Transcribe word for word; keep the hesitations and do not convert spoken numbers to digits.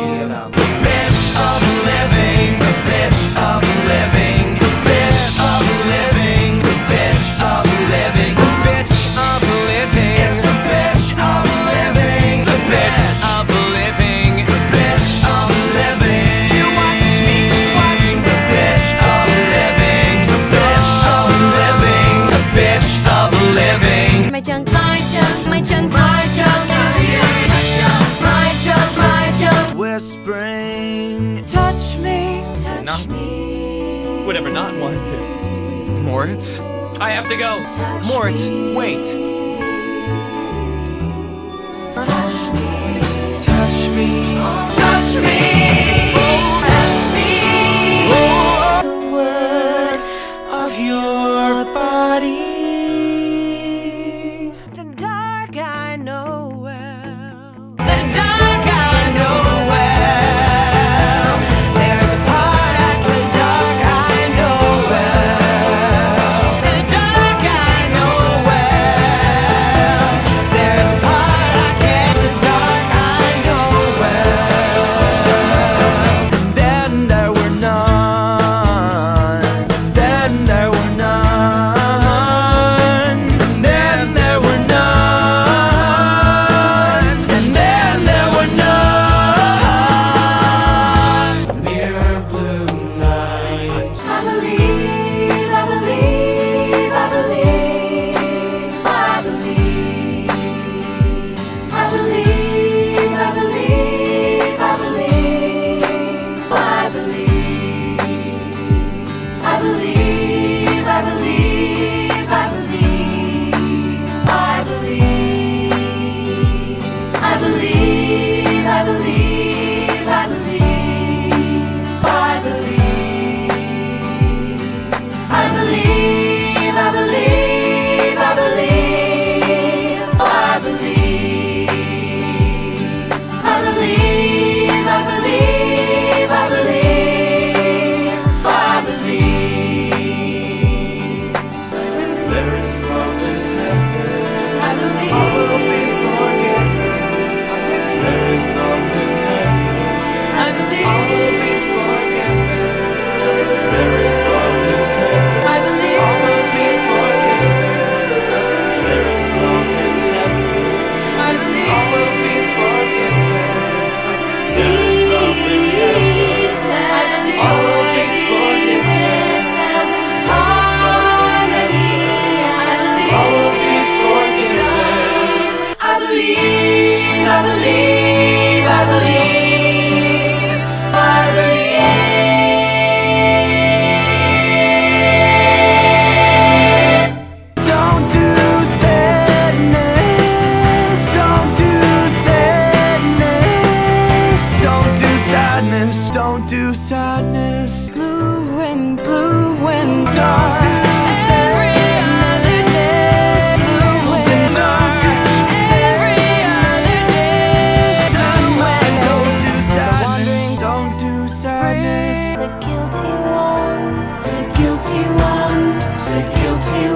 The bitch of living, the bitch of living, the bitch of living, the bitch of living, the bitch of living. It's the bitch of living, the bitch of living, the bitch of living. You watch me, just watch the bitch of living, the bitch of living, the bitch of living. My junk, my junk, my junk, my junk is you. My junk, my junk. Whispering, touch me, Touch Not- me. Whatever, not want to. Moritz? I have to go. Touch Moritz, me. wait. Touch me. touch me, Touch me. Touch me. The word of your body. The dark I know well. The dark I know well. There is a part of the dark I know well. The dark I know well. There is a part I can. The dark I know well. then there were none, then there were none, then there were none, and then there were none. Mirror blue night. I believe, I believe, I believe, I believe, I believe, I believe, I believe, I believe, I believe, I believe, I believe, I believe, I believe, I believe, I believe, I believe. I believe, I believe, I believe, I believe, I believe, I believe, I believe, I believe. There is love in heaven. I believe. All will be forgiven. There is love in heaven. I believe. All will be forgiven. There is love in heaven. I believe. All will be forgiven. There is love in heaven. I believe. All will be forgiven. There is love in heaven. All will be forgiven. All will be forgiven. I believe, I believe, I believe, I believe. Don't do sadness. Don't do sadness. Don't do sadness. Don't do sadness. Blue and blue and dark. Don't do Every other day. Blue and dark. Every other day. Blue and Don't do sadness. Don't do sadness. The guilty ones. The guilty ones. The guilty